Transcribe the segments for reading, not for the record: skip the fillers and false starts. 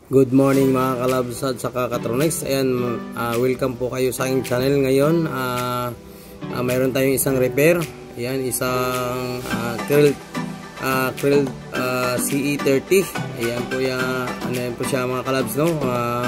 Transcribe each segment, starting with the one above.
Good morning mga kalabs at saka Katronics. Ayan, welcome po kayo sa aking channel ngayon. Mayroon tayong isang repair. Ayan, isang Krill CE30. Ayan po, ano po siya mga kalabs, no?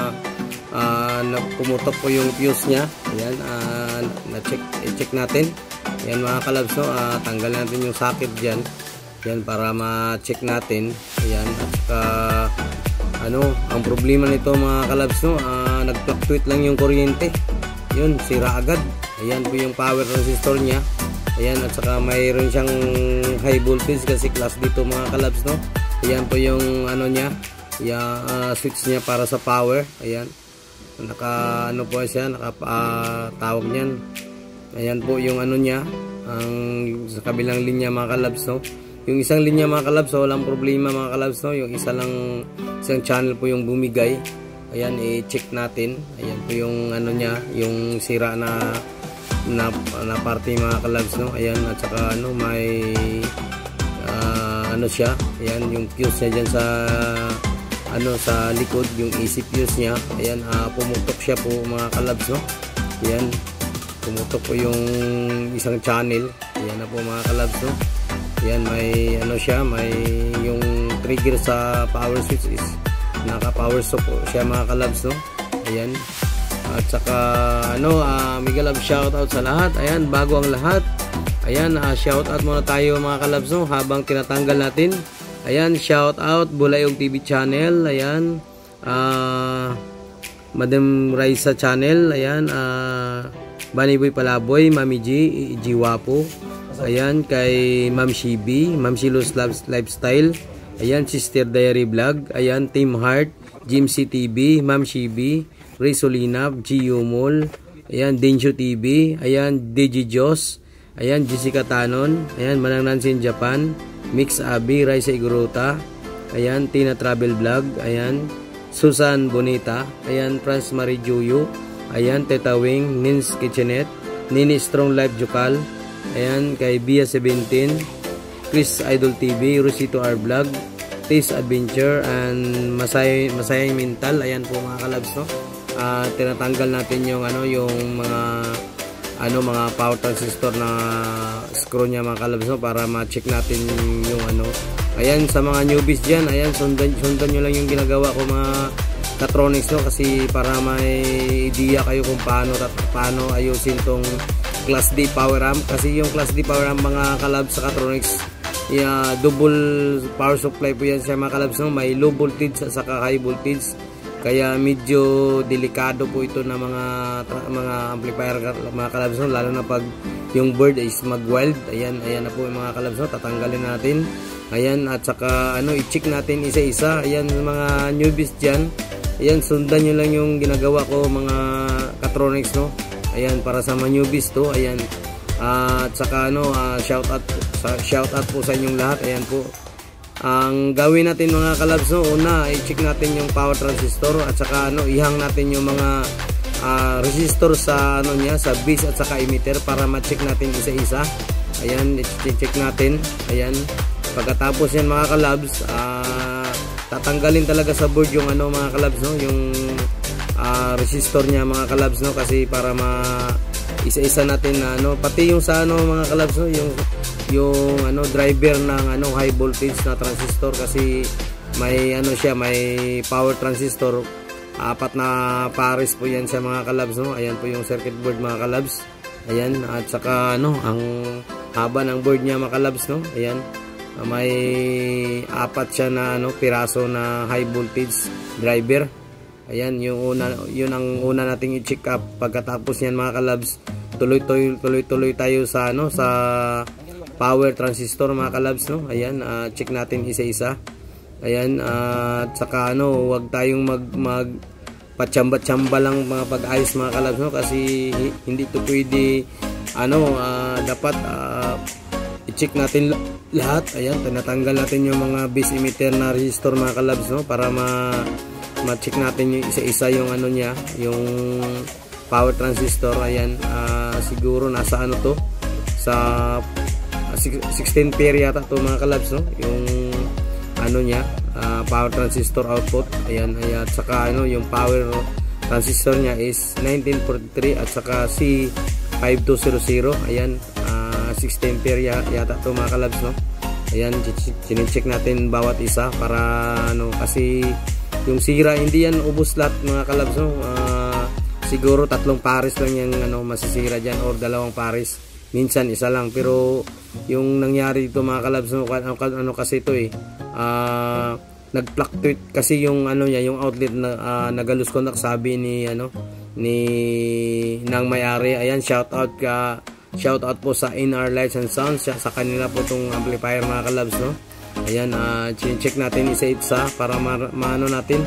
Pumutok po yung fuse niya. Ayan, i-check natin. Ayan mga kalabs, no? Tanggal natin yung socket dyan. Ayan, para ma-check natin. Ayan, at saka ang problema nito mga kalabs, no, nag-fluctuate lang yung kuryente. Yun, sira agad. Ayan po yung power resistor niya. Ayan, at saka mayroon siyang high voltage kasi class dito mga kalabs, no. Ayan po yung niya, switch niya para sa power. Ayan, po siya, tawag niyan. Ayan po yung niya, sa kabilang linya mga kalabs, no. Yung isang linya mga kalabs, walang problema mga kalabs, no. Yung isang channel po yung bumigay. Ayan, i-check natin. Ayan po yung niya, yung sira na parte mga kalabs, no. Ayan, at saka may siya. Ayan, yung fuse niya dyan sa likod, yung AC fuse niya. Ayan, pumutok siya po mga kalabs, no. Ayan, pumutok po yung isang channel. Ayan na po mga kalabs, no. Ayan, may siya, may yung trigger sa power switch is naka-power stop po siya mga kalabs, no. Ayan, at saka mega love shoutout sa lahat. Ayan, bago ang lahat, ayan, shoutout muna tayo mga kalabs, no, habang tinatanggal natin. Ayan, shoutout Bulayog TV channel. Ayan, Madam Raisa channel. Ayan, Bunny Boy Palaboy, Mami G, Jiwapo. Ayan, kay Ma'am Shibi, Ma'am Shilo's Lifestyle. Ayan, Sister Diary Vlog. Ayan, Team Heart, Jim C TV, Ma'am Shibi, Ray Solinab, Gio Mall. Ayan, Densho TV. Ayan, DJ Jos. Ayan, Jessica Tanon. Ayan, Manang Nancy in Japan, Mix Abi, Raisa Igorota. Ayan, Tina Travel Vlog. Ayan, Susan Bonita. Ayan, Franz Marie Juyo. Ayan, Teta Wing, Nins Kitchenette, Nini Strong Life Jokal. Ayan, kay Bia 17, Chris Idol TV, Rosito R Vlog, Taste Adventure, and Masayang Mental. Ayan po mga kalabs, no. Tinatanggal natin yung mga power transistor na screw niya mga kalabs, no, para ma-check natin yung Ayan, sa mga newbies dyan, ayan, sundan nyo lang yung ginagawa ko mga Katronics, no, kasi para may idea kayo kung paano ayusin tong Class D power amp. Kasi yung Class D power amp mga kalabs sa Katronics, double power supply po yan siya mga kalabs, no? May low voltage at saka high voltage, kaya medyo delikado po ito na mga amplifier mga kalabs, no? Lalo na pag yung board is mag-wild. Ayan na po mga kalabs, no? Tatanggalin natin. Ayan, at saka i-check natin isa-isa. Ayan, mga newbies dyan, ayan, sundan nyo lang yung ginagawa ko mga Katronics, no. Ayan, para sa mga newbies to. Ayan, at saka shoutout po sa inyong lahat. Ayan po, ang gawin natin mga kalabs, no, una i-check natin yung power transistor, at saka ihang natin yung mga resistor sa sa base at saka emitter para ma-check natin isa-isa. Ayan, i-check natin. Ayan, pagkatapos yan mga kalabs, tatanggalin talaga sa board yung mga kalabs, no, yung resistor niya mga kalabs, no, kasi para isa-isa natin na pati yung sa mga kalabs, no, yung driver ng high voltage na transistor, kasi may may power transistor, 4 na pares po yan sa mga kalabs, no. Ayan po yung circuit board mga kalabs. Ayan, at saka ang haba ng board niya mga kalabs, no. Ayan, may 4 siya na piraso na high voltage driver. Ayan, yun ang una nating i-check up. Pagkatapos niyan mga kalabs, tuloy tayo sa sa power transistor mga kalabs, no. Ayan, check natin isa-isa. Ayan, at saka wag tayong magpatsamba-tsamba lang mga pag-ayos mga kalabs, no, kasi hindi ito pwede dapat i-check natin lahat. Ayan, tinatanggal natin yung mga base emitter na resistor mga kalabs, no, para ma-check natin yung isa-isa yung niya, yung power transistor. Ayan, siguro nasa to sa 16 pair yata to mga kalabs, no, yung niya, power transistor output. Ayan, at saka ano, yung power transistor niya is 1943 at saka C5200. Ayan, 16 ampere yata to mga kalabs, no. Ayan, chine-check natin bawat isa para ano, kasi yung sira hindi yan ubos lahat mga kalabs, no. Siguro 3 pares lang yung ano masisira diyan or 2 pares. Minsan isa lang, pero yung nangyari dito mga kalabs, no, ano kasi ito nag-fluctuate kasi yung ano niya, yung outlet na nag-lose contact, sabi ni ano nang may-ari. Ayan, shout out po sa NR Lights and Sounds, sa kanila po tong amplifier mga kalabs, no. Ayan, check natin isa-isa para maano natin,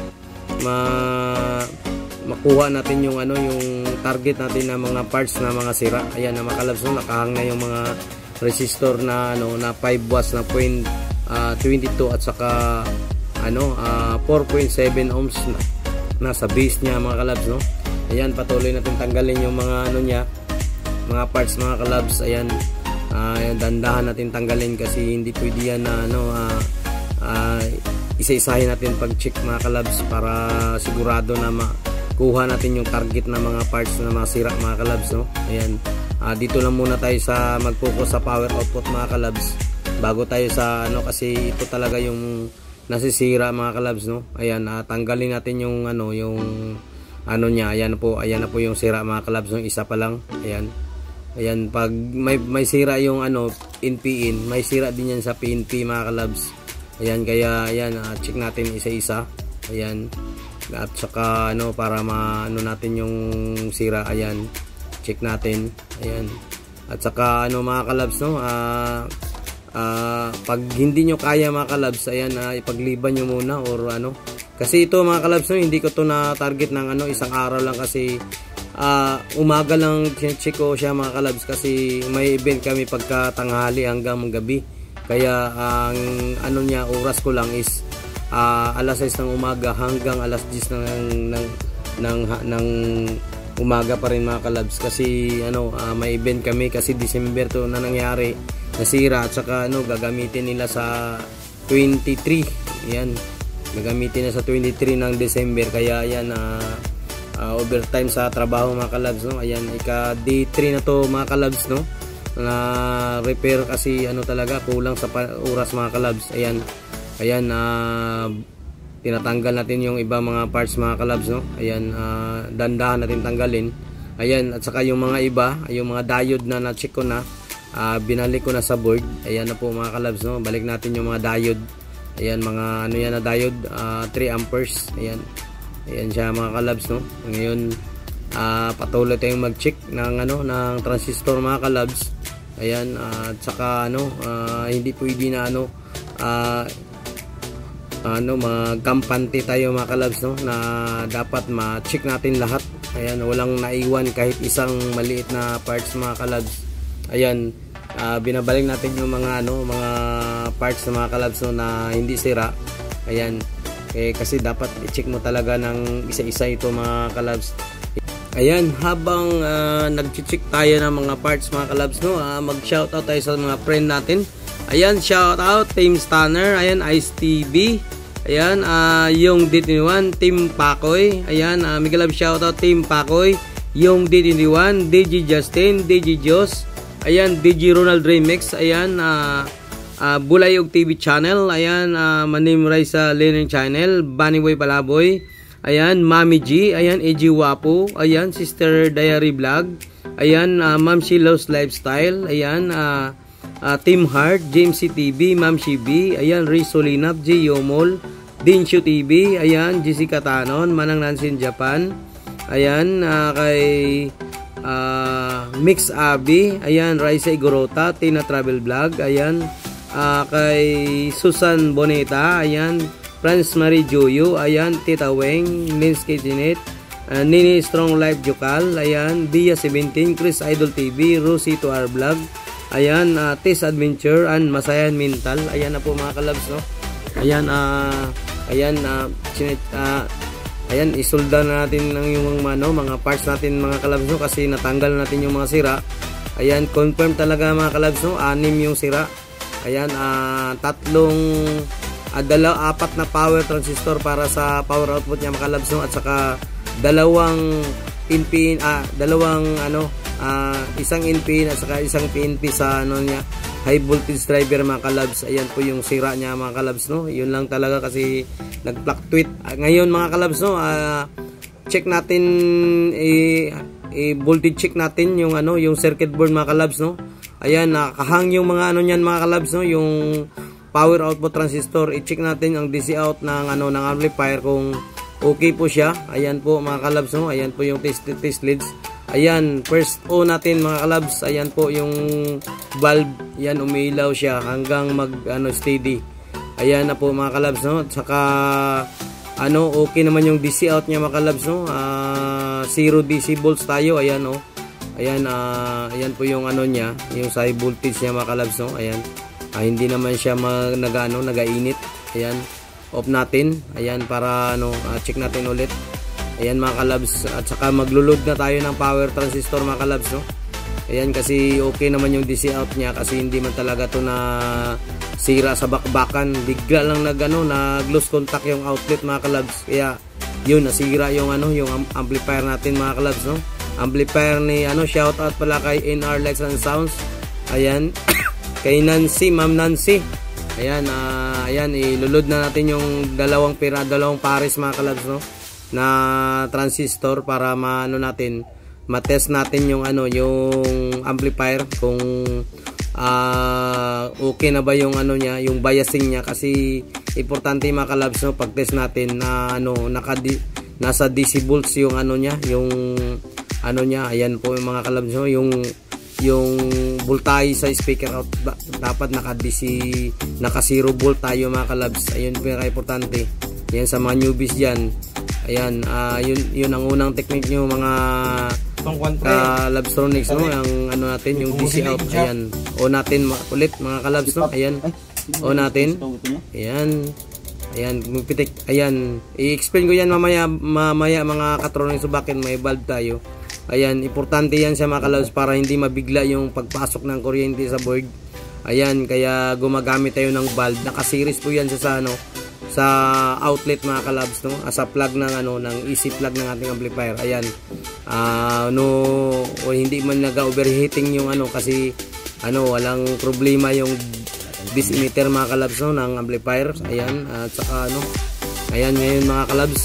makuha natin yung ano, yung target natin na mga parts na mga sira. Ayan na mga kalabs, no, nakahang na yung mga resistor na ano na 5 watts na 0.22 at saka ano 4.7 ohms na sa base niya mga kalabs, no. Ayan, patuloy natin tanggalin yung mga ano niya, mga parts mga kalabs. Ayan, dandahan natin tanggalin kasi hindi pwede yan na ano isa-isahin natin pag-check mga kalabs para sigurado na kuha natin yung target na mga parts na masira mga kalabs, no. Ayan, dito lang muna tayo sa mag-focus sa power output mga kalabs bago tayo sa ano, kasi ito talaga yung nasisira mga kalabs, no. Ayan, tanggalin natin yung ano, yung ano niya. Ayan na po yung sira mga kalabs, no. Isa pa lang. Ayan, pag may sira yung ano NPN, may sira din yan sa PNP mga kalabs. Ayan, kaya ayan, check natin isa-isa. Ayan, at saka ano, para maano natin yung sira. Ayan, check natin. Ayan, at saka ano mga kalabs, no, pag hindi nyo kaya mga kalabs, ayan, ipagliban nyo muna or ano, kasi ito mga kalabs, no, hindi ko to na target ng ano, isang araw lang kasi umaga lang check ko siya mga kalabs kasi may event kami pagka tanghali hanggang gabi. Kaya ang ano niya, oras ko lang is alas 6 ng umaga hanggang alas 10 ng umaga pa rin mga kalabs, kasi ano, may event kami kasi December to na nangyari, nasira, at saka ano, gagamitin nila sa 23. Yan, gagamitin na sa 23 ng December, kaya yan overtime sa trabaho mga kalabs, no. Ayan, ika day 3 na to mga kalabs, no, na repair kasi ano talaga kulang sa oras mga kalabs. Ayan, tinatanggal natin yung iba mga parts mga kalabs, no. Ayan, dandahan natin tanggalin. Ayan, at saka yung mga iba, yung mga diode na na-check ko na, binalik ko na sa board. Ayan na po mga kalabs, no. Balik natin yung mga diode. Ayan, mga ano yan na diode, 3 amperes. Ayan siya mga kalabs, no. Ngayon patuloy tayong mag-check ng ano, ng transistor mga kalabs. Ayan, at saka ano, hindi pwede na ano, magkampante tayo mga kalabs, no, na dapat ma-check natin lahat. Ayan, walang naiwan kahit isang maliit na parts mga kalabs. Ayan, binabalik natin yung mga ano, mga parts na mga kalabs, no, na hindi sira. Ayan, kasi dapat i-check mo talaga ng isa-isa ito mga kalabs. Ayan, habang nag-check tayo ng mga parts mga kalabs, no, mag-shoutout tayo sa mga friend natin. Ayan, shoutout Team Stunner, ayan, Ice TV, ayan, yung D21, Team Pakoy, ayan, Miguel Love shoutout Team Pakoy, yung D21, DJ Justin, DJ Jos, ayan, DJ Ronald Remix, ayan, Bulayog TV channel, ayan, Manim Raisa Learning channel, Bunny Boy Palaboy, ayan, Mami G, ayan, AG Wapo, ayan, Sister Diary Vlog, ayan, Ma'am Shilo's Lifestyle, ayan, Team Heart, James C. TV, Ma'am Shibi, ayan, Riz Solinap, J. Yomol, Dinshu TV, ayan, Jessica Tanon, Manang Nancy in Japan, ayan, kay Mix Abi, ayan, Raisa Igorota, Tina Travel Vlog, ayan, kay Susan Boneta, ayan, Franz Marie Joyo, ayan, Tita Weng, Lins Kitchenet, Nini Strong Life Jokal, ayan, Dia 17, Chris Idol TV, Rosie to our vlog, ayan, Tess Adventure and Masayan Mental. Ayan na po mga kalabs, no. Ayan, ayan, isolda na natin ng yung mga parts natin mga kalabs, no, kasi natanggal natin yung mga sira. Ayan, confirm talaga mga kalabs, no, 6 yung sira. Ayan, apat na power transistor para sa power output niya mga kalabs, no? At saka dalawang isang in-pin at saka isang PNP sa ano niya, high voltage driver mga kalabs. Ayan po yung sira niya mga kalabs, no? Yun lang talaga kasi nag-fluctuate. Ngayon mga kalabs, no, check natin, voltage check natin yung ano, yung circuit board mga kalabs, no? Ayan, nakahang yung mga ano niyan mga kalabs, no, yung power output transistor. I-check natin ang DC out ng ano, ng amplifier kung okay po siya. Ayan po mga kalabs, no? Ayan po yung test leads. Ayan, first O natin mga kalabs. Ayan po yung valve. Ayan, umiilaw siya hanggang mag ano, steady. Ayan na po mga kalabs, no? At saka ano, okay naman yung DC out niya mga kalabs, no? 0 DC volts tayo. Ayan, oh. Ayan, ayan po yung ano niya, yung sa high voltage niya mga kalabs, no? Ayan. Hindi naman siya nagainit. Ayan, off natin. Ayan, para ano, check natin ulit. Ayan mga kalabs, at saka maglo-load na tayo ng power transistor mga kalabs, no? Ayan, kasi okay naman yung DC out niya kasi hindi man talaga to na sira sa bakbakan. Bigla lang nag lose contact yung outlet mga kalabs. Kaya yun, nasira yung ano, yung amplifier natin mga kalabs, no? Amplifier ni ano, shout out pala kay NR Lights and Sounds. Ayan. Kay Nancy, Ma'am Nancy. Ayan, ayan, ilulod na natin yung dalawang pares mga kalabs, no, na transistor para matest natin yung ano, yung amplifier kung okay na ba yung ano niya, yung biasing niya, kasi importante mga kalabs, no, pag test natin na ano, nasa DC volts yung ano niya, yung ano niya. Ayan po yung mga kalabs, no, yung voltage sa speaker out dapat naka 0 volt tayo mga kalabs. Ayun po yung importante. Yan sa mga newbies dyan. Ayan, yun ang unang technique nyo mga Labstronics, no? Ang ano natin, yung DC out. Ayan, o natin ulit mga kalabs, no? Ayan, o natin. Ayan, ayan, magpitik. Ayan, i-explain ko yan mamaya mga katronics, so bakit may valve tayo. Ayan, importante yan sa mga kalabs para hindi mabigla yung pagpasok ng kuryente sa board. Ayan, kaya gumagamit tayo ng valve. Naka-series po yan sa ano, sa outlet mga kalabs, no, sa plug ng ano, ng easy plug ng ating amplifier. Ayan, hindi man nag-overheating yung ano, kasi ano, walang problema yung this emitter mga kalabs, no, ng amplifier. Ayan, at saka ano, ayan, ngayon mga kalabs,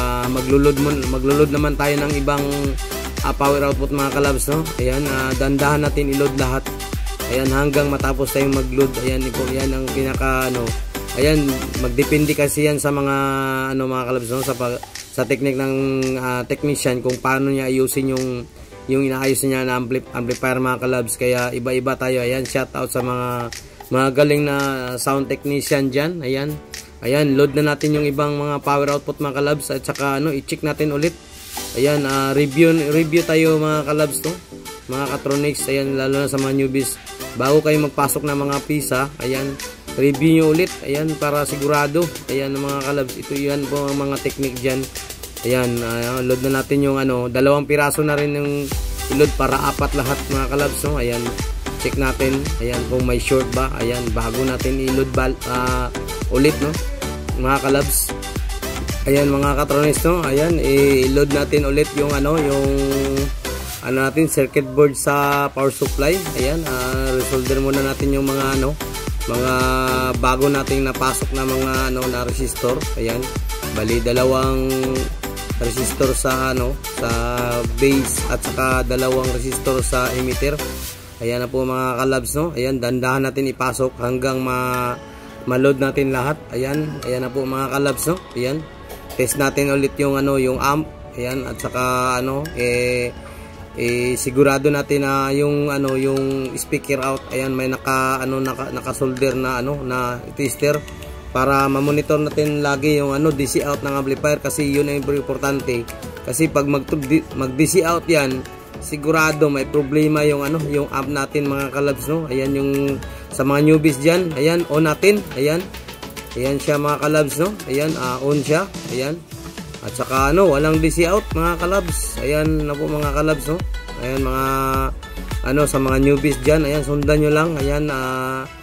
maglulod naman tayo ng ibang power output mga kalabs, no. Ayan, dandahan natin i-load lahat. Ayan, hanggang matapos tayong mag-load. Ayan, yan ang pinaka ano. Ayan, magdepende kasi yan sa mga ano mga kalabs, no, sa technique ng technician kung paano niya ayusin yung inaayos niya na amplifier mga kalabs. Kaya iba-iba tayo. Ayan, shout out sa mga galing na sound technician diyan. Ayan, load na natin yung ibang mga power output mga kalabs, at saka ano, i-check natin ulit. Ayan, review tayo mga kalabs, to, mga katronics. Ayan, lalo na sa mga newbies, bago kayo magpasok ng mga pisa, ayan, review nyo ulit. Ayan, para sigurado. Ayan mga kalabs, ito yan po ang mga technique dyan. Ayan, load na natin yung ano, 2 piraso na rin yung load para 4 lahat mga kalabs, no? Ayan, check natin. Ayan, kung may short ba. Ayan, bago natin i-load ulit, no, mga kalabs. Ayan mga katronics, no. Ayan, i-load natin ulit yung ano, natin, circuit board sa power supply. Ayan, resolder muna natin yung mga ano, mga bago nating napasok na mga ano, na resistor. Ayan, bali 2 resistor sa ano, sa base, at saka 2 resistor sa emitter. Ayan na po mga kalabs, no. Ayan, dandahan natin ipasok hanggang ma-load natin lahat. Ayan na po mga kalabs, no. Ayan, test natin ulit yung ano, yung amp. Ayan, at saka ano, sigurado natin na yung ano, yung speaker out, ayan, may naka-solder na ano, na tester para ma-monitor natin lagi yung ano, DC out ng amplifier, kasi yun ang importante. Kasi pag mag-DC out yan, sigurado may problema yung ano, yung amp natin mga kalabs, no. Ayan, yung sa mga newbies diyan, ayan, on natin. Ayan siya mga kalabs, no. Ayan, on siya. Ayan. At saka ano, walang DC out mga kalabs. Ayan na po mga kalabs, no. Ayan mga ano, sa mga newbies diyan, ayan, sundan nyo lang. Ayan,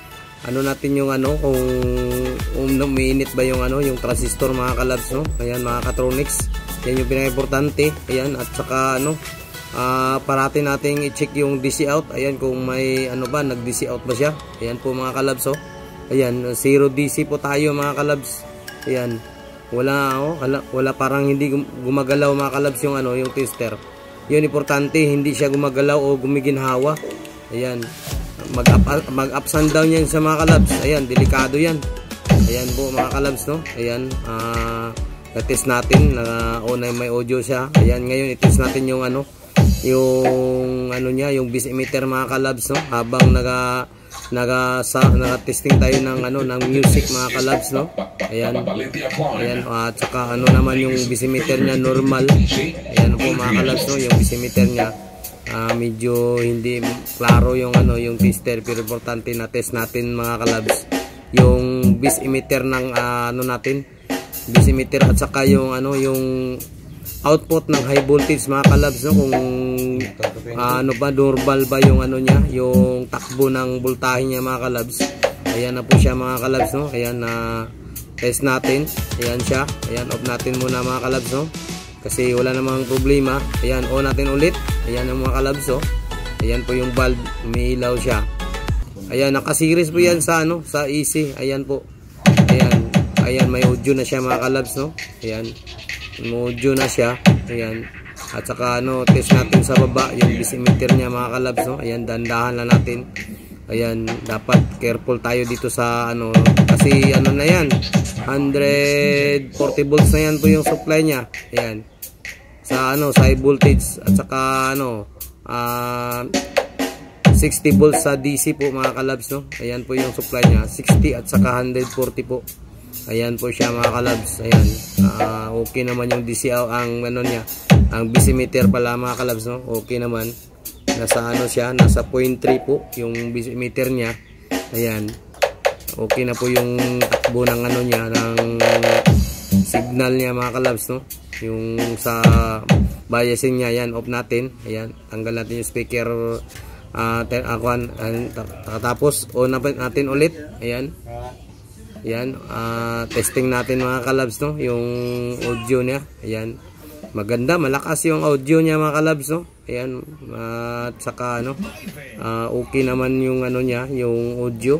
ano natin yung ano, kung uminit ba yung ano, yung transistor mga kalabs, no? Ayan mga Katronics, yan yung pinaka-importante. Ayan, at saka ano, parati nating i-check yung DC out. Ayan, kung may ano ba, nag-DC out ba siya. Ayan po mga kalabs, oh. Ayan, 0 DC po tayo mga kalabs. Ayan, wala, oh, wala parang hindi gumagalaw mga kalabs yung ano, yung tester. Yun importante, hindi siya gumagalaw o gumiginhawa. Ayan, mag-ups and down yan sa mga kalabs. Ayan, delikado yan. Ayan po mga kalabs, no? Ayan, na-test natin na may audio siya. Ayan, ngayon i-test natin yung ano, yung ano niya, yung base emitter mga kalabs, no? Habang naka-testing tayo ng ano, ng music mga kalabs, no? Ayan. Ayan, at saka ano naman yung base emitter niya, normal. Ayan po mga kalabs, no? Yung base emitter niya, medyo hindi klaro yung ano, yung tester, pero importante na test natin mga kalabs yung base emitter ng ano natin, base emitter, at saka yung ano, yung output ng high voltage mga kalabs, no? Kung ano ba, normal ba yung ano niya, yung takbo ng voltahe niya mga kalabs. Ayan na po siya mga kalabs, no? Ayan, test natin. Ayan siya. Ayan, off natin muna mga kalabs, no? Kasi wala namang problema. Ayan, on natin ulit. Ayan ang mga kalabs, oh. Ayan po yung bulb, umiilaw siya. Ayan, naka-series po yan sa ano, sa AC. Ayan po. Ayan, ayan, may audio na siya mga kalabs, no? Ayan, may audio na siya. Ayan, at saka ano, test natin sa baba yung base emitter niya mga kalabs, no? Ayan, dandahan lang natin. Ayan, dapat careful tayo dito sa ano, kasi ano na yan, 140 volts na yan po yung supply niya. Ayan, sa ano, sa high voltage, at saka ano, 60 volts sa DC po mga kalabs, no? Ayan po yung supply niya, 60 at saka 140 po. Ayan po siya mga kalabs. Ayan, okay naman yung DC ang ano niya, ang base emitter pala mga kalabs, no? Okay naman, nasa ano siya, nasa 0.3 po yung base emitter niya. Ayan, okay na po yung takbo ng ano niya, ng signal niya mga kalabs, no? Yung sa biasing niya. Ayan, off natin. Ayan, tanggal natin yung speaker, tapos on natin ulit. Ayan, ayan, testing natin mga kalabs, no? Yung audio niya. Ayan, maganda, malakas yung audio niya mga kalabs, no? Ayan, at saka ano, okay naman yung ano niya, yung audio.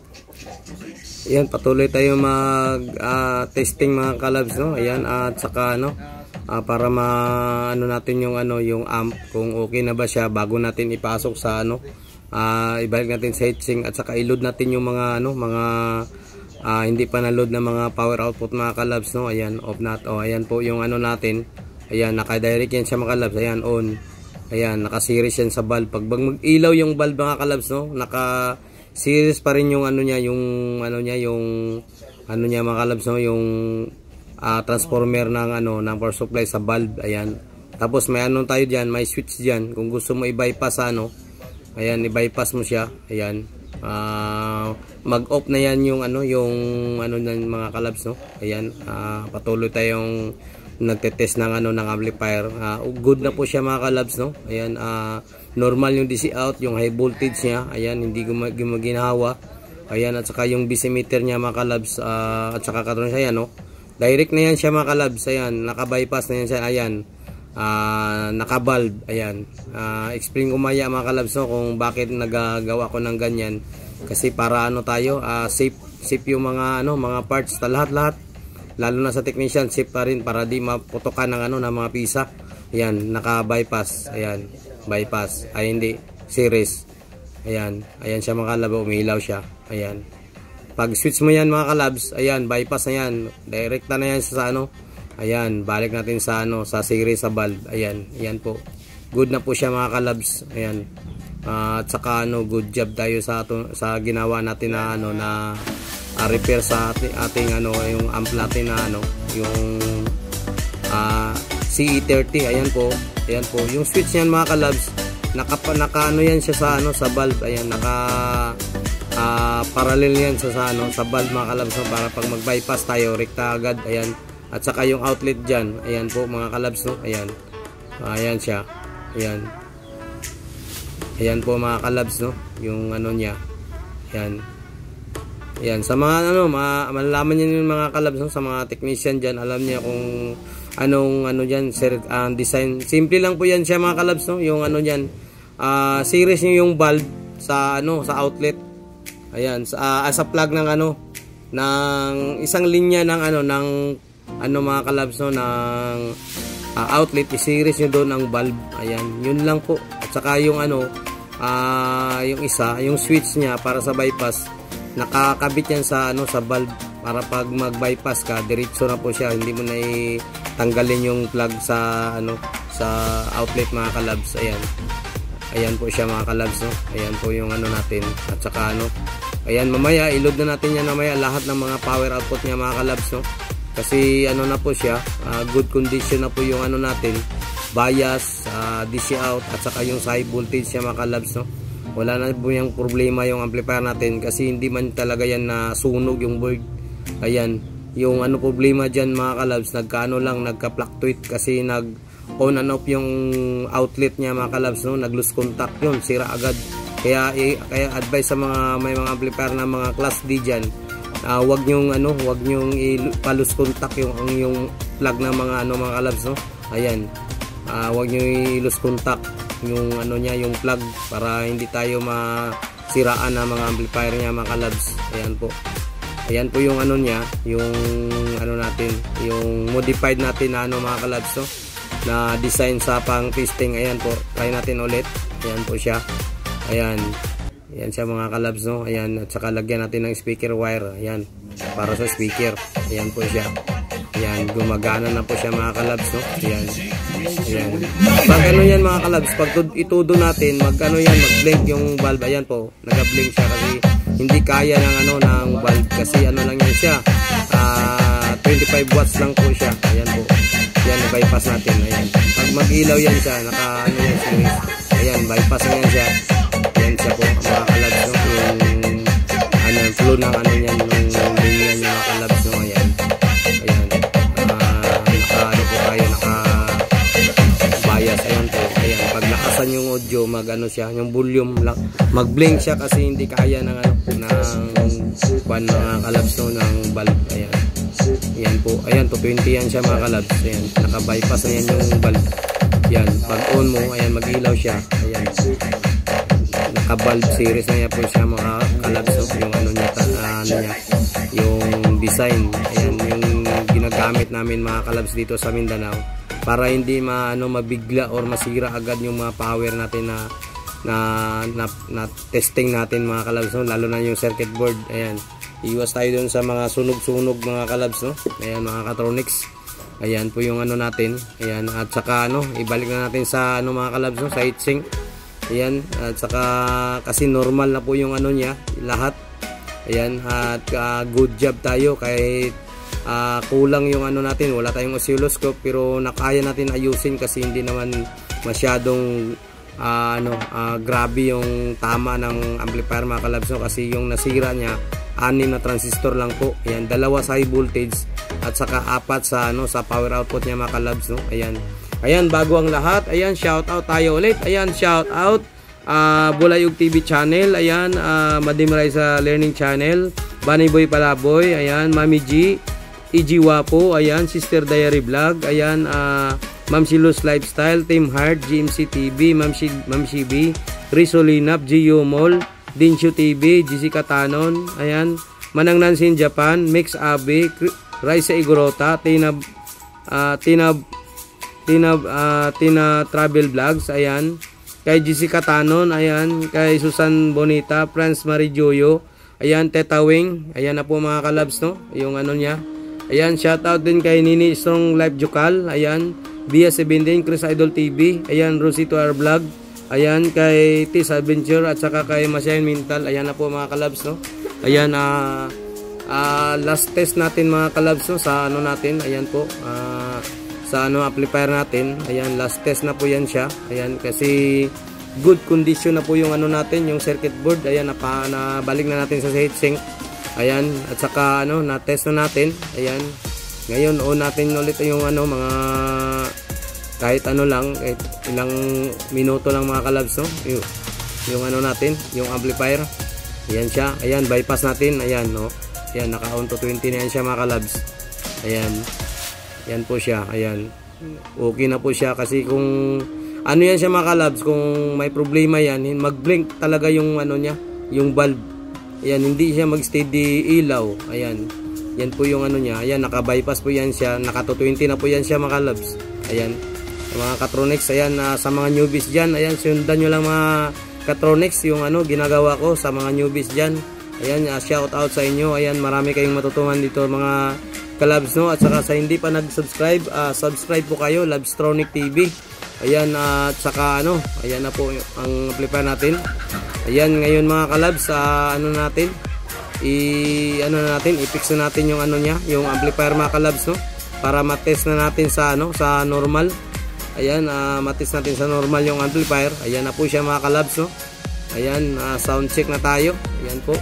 Ayan, patuloy tayo mag testing mga kalabs, no? Ayan, at saka ano, para ano natin yung ano, yung amp, kung okay na ba siya bago natin ipasok sa ano, ibalik natin sa heatsink, at saka i-load natin yung mga ano, mga hindi pa na-load na mga power output mga kalabs, no? Ayan, off nat. Oh, ayan po yung ano natin. Ayan, naka-direct yan siya mga kalabs. Ayan, on. Ayan, naka-series yan sa bulb. Pag mag-ilaw yung bulb mga kalabs, no? Naka-series pa rin yung ano niya, yung ano niya, yung ano niya mga kalabs, no? Yung transformer ng ano, ng power supply sa bulb. Ayan. Tapos may ano tayo diyan, may switch diyan. Kung gusto mo i-bypass ano, ayan, i-bypass mo siya. Ayan. Mag-off na yan yung ano, yung ano ng mga kalabs, no? Ayan, patuloy tayong nagte-test ng ano, ng amplifier. Good na po siya mga kalabs, no? Ayan, normal yung DC out, yung high voltage niya. Ayan, hindi gumaginawa. Ayan, at saka yung base emitter niya mga kalabs, at saka Katronics, ayan, no? Direct na yan siya mga kalabs. Ayan, naka-bypass na yan siya. Ayan, naka-bulb. Ayan, explain ko maya mga kalabs, no, kung bakit nagagawa ko ng ganyan. Kasi para ano tayo, safe yung mga ano, mga parts, lahat, lalo na sa technician, safe pa rin para di maputokan ng ano, ng mga pisa. Ayan, naka-bypass. Ayan, bypass. Ay hindi, series. Ayan, ayan siya mga kalabs, umiilaw siya. Ayan, pag switch mo yan mga kalabs, ayan, bypass na yan, direkta na yan sa ano. Ayan, balik natin sa ano, sa series sa bulb. Ayan, ayan po, good na po siya mga kalabs. Ayan, at saka ano, good job tayo sa ginawa natin na ano, na repair sa ating ano, yung amp natin na ano, yung CE30. Ayan po, yung switch niyan mga kalabs, naka ano yan siya sa ano, sa bulb. Ayan, parallel yan sa ano, sa bulb mga kalabs, no? Para pag mag-bypass tayo, rekta agad. Ayan, at saka yung outlet dyan, ayan po mga kalabs, no? Ayan, ayan siya. Ayan, ayan po mga kalabs, no? Yung ano niya. Ayan, Ayan, sa mga ano, malalaman niyo yung mga kalabs, no? Sa mga technician diyan, alam niya kung anong ano diyan, design. Simple lang po 'yan siya mga kalabs, no? Yung ano diyan, series niyo yung bulb sa ano, sa outlet. Ayan, sa plug ng ano, ng isang linya ng ano, ng ano mga kalabs, no, ng outlet, i-series niyo doon ang bulb. Ayan, yun lang po. At saka yung ano, yung isa, yung switch niya para sa bypass, nakakabit yan sa ano, sa bulb, para pag mag-bypass ka, diretso na po siya, hindi mo na tanggalin yung plug sa ano, sa outlet mga kalabs. Ayan. Ayan po siya mga kalabs, no. Ayan po yung ano natin. At saka ano, ayan, mamaya i-load na natin yan mamaya lahat ng mga power output niya mga kalabs, no. Kasi ano na po siya, good condition na po yung ano natin, bias, DC out, at saka yung high voltage siya mga kalabs, no. Wala na po yung problema yung amplifier natin kasi hindi man talaga yan na sunog yung board. Ayan, yung ano problema dyan mga kalabs, nagkaano lang, nagka-fluctuate kasi nag-on and off yung outlet niya mga kalabs, no? Nag-lose contact yun, sira agad. Kaya advice sa mga may mga amplifier na mga class D dyan, wag nyong ano, wag nyong i-lose contact yung plug ng mga ano mga kalabs, no? Ayan, wag nyo i-lose contact yung ano niya, yung plug, para hindi tayo masiraan na mga amplifier niya mga kalabs. Ayan po. Ayan po yung ano niya, yung ano natin, yung modified natin na ano mga kalabs, no? Na design sa pang testing. Ayan po. Try natin ulit. Ayan po siya. Ayan. Ayan siya mga kalabs, no? Ayan. At saka lagyan natin ng speaker wire. Ayan. Para sa speaker. Ayan po siya. Ayan, gumagana na po siya mga kalabs, no? Ayan. Ayan. Pag ano yan mga kalabs, pag itudo natin, mag-ano yan, mag-blink yung valve. Ayan po, nag-blink siya kasi hindi kaya ng ano, ng valve, kasi ano lang yan siya, 25 watts lang po siya. Ayan po. Ayan, bypass natin. Ayan. Pag mag-ilaw yan siya, ano yan siya. Ayan, bypass na yan siya. Ayan siya po mga kalabs, no? Yung ano, flow ng ano yan, yung linya niya mga kalabs, no? Ayan. Ayan. Naka-ano po tayo, naka-bias. Ayan po. Ayan. Pag nakasan yung audio, mag-ano siya, yung volume lang, mag-blink siya kasi hindi kaya ng ano, ng mga kalabs, no, ng bulb. Ayan. Ayan po. Ayan, 220 yan siya mga kalabs. Ayan. Naka-bypass na yan yung bulb. Ayan. Pag on mo, ayan, mag-ilaw siya. Ayan. Naka-bulb series na yan po siya mga kalabs. So, yung ano niya, yung design. Ayan, yung ginagamit namin mga kalabs dito sa Mindanao, para hindi mabigla or masira agad yung mga power natin na testing natin mga kalabs, no? Lalo na yung circuit board. Ayan, iwas tayo dun sa mga sunog-sunog mga kalabs, no? Ayan mga Katronics. Ayan po yung ano natin. Ayan, at saka ano, ibalik na natin sa ano mga kalabs, no? Sa heatsink. Ayan, at saka kasi normal na po yung ano niya, lahat. Ayan, at good job tayo kahit kulang yung ano natin, wala tayong oscilloscope, pero nakaya natin ayusin kasi hindi naman masyadong grabe yung tama ng amplifier mga kalabs, no? Kasi yung nasira niya, 6 na transistor lang po. Ayan, 2 sa high voltage at saka 4 sa ano, sa power output niya mga kalabs, no? Ayan. Ayan, bago ang lahat, ayan, shout out tayo ulit. Ayan, shout out Bulayog TV channel. Ayan, Madimray sa Learning channel, Bunny Boy Palaboy. Ayan, Mami G, Ijiwa po. Ayan, Sister Diary Vlog. Ayan, Ma'am Silus Lifestyle, Team Heart, GMC TV, Ma'am Shibi, Risolinap, Gio Mall, Dinshu TV, Jessica Tanon. Ayan, Manang Nansin Japan, Mix Abe, Raisa Igorota, Tina Travel Vlogs. Ayan, kay Jessica Tanon. Ayan, kay Susan Bonita, Franz Marie Joyo. Ayan, Teta Wing. Ayan na po mga kalabs, no? Yung ano niya. Ayan, shoutout din kay Nini Strong Life Jokal. Ayan, Bia 17, Chris Idol TV. Ayan, Rosito R Vlog. Ayan, kay Tis Adventure at saka kay Masyahin Mental. Ayan na po mga kalabs, no? Ayan, last test natin mga kalabs, no? Sa ano natin. Ayan po, sa ano amplifier natin. Ayan, last test na po yan siya. Ayan, kasi good condition na po yung ano natin, yung circuit board. Ayan, nabalik na natin sa heatsink. Ayan, at saka ano, na-test na natin. Ayan, ngayon on natin ulit yung ano, mga kahit ano lang, ilang minuto lang mga kalabs, no? Yung ano natin, yung amplifier. Ayan siya. Ayan, bypass natin. Ayan, no. Ayan, naka-on to 20 na yan siya mga kalabs. Ayan. Ayan po siya. Ayan. Okay na po siya kasi kung ano yan siya mga kalabs, kung may problema yan, mag-blink talaga yung ano niya, yung bulb. Ayan, hindi siya mag-steady ilaw. Ayan. Yan po yung ano niya. Ayan, naka-bypass po yan siya. Naka 20 na po yan siya mga kalabs. Ayan. Mga Katronics, ayan, sa mga newbies dyan, ayan, sundan nyo lang mga Katronics yung ano, ginagawa ko sa mga newbies dyan. Ayan, shout out sa inyo. Ayan, marami kayong matutunan dito mga kalabs, no? At saka sa hindi pa nag-subscribe, subscribe po kayo, Labstronic TV. Ayan, at saka ano, ayan na po ang amplifier natin. Ayan, ngayon mga kalabs, ano natin, i-fix na natin yung ano niya, yung amplifier mga kalabs, no? Para matest na natin sa ano, sa normal. Ayan, matest natin sa normal yung amplifier. Ayan na po siya mga kalabs, no? Ayan, sound check na tayo. Ayan po,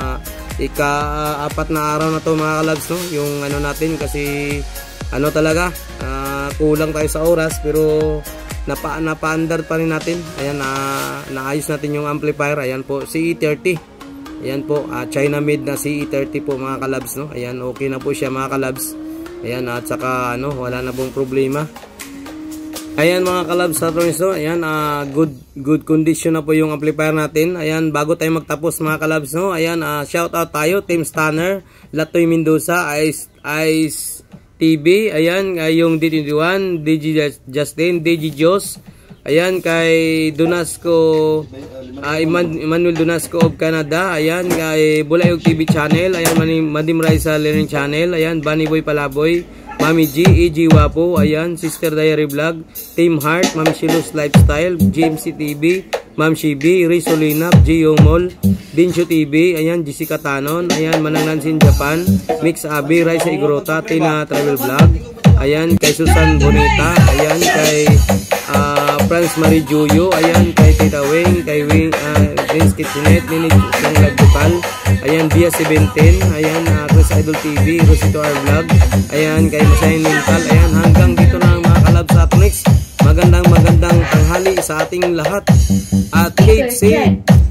ika-4 na araw na to mga kalabs, no? Yung ano natin kasi ano talaga, kulang tayo sa oras pero napa-under pa rin natin. Ayan, naayos natin yung amplifier. Ayan po, CE30. Ayan po, China made na CE30 po mga kalabs, no? Ayan, okay na po siya mga kalabs. Ayan, at saka ano, wala na pong problema. Ayan mga kalabs sa Katronics, no? Ayan, good condition na po yung amplifier natin. Ayan, bago tayo magtapos mga kalabs, no? Ayan, shout out tayo, Team Stunner, Latoy Mendoza, Ice TV, ayan, yung D21, DJ Justin, DJ Jos, ayan, kay Donasco, Emmanuel Donasco of Canada, ayan, kay Bulayog TV channel, ayan, Madim Raisa Learning channel, ayan, Bunny Boy Palaboy, Mami G, EG Wapo, ayan, Sister Diary Vlog, Team Heart, Mami Shilo's Lifestyle, GMC TV, Ma'am Shibi, Risolinap, Gio Mall, Dinsyo TV, ayan, Jessica Tanon, ayan, Manangansin Japan, Mix Abi, Raisa Igrota, Tina Travel Vlog, ayan, kay Susan Bonita, ayan, kay Franz Marie Juyo, ayan, kay Tita Wing, kay Vince Kitchenet, Ninig ng Lagdupal, ayan, Dia 17, ayan, Chris Idol TV, Rosito R Vlog, ayan, kay Masahin Mental, ayan, hanggang dito na mga kalabs sa Katronics. Magandang tanghali sa ating lahat at keep safe.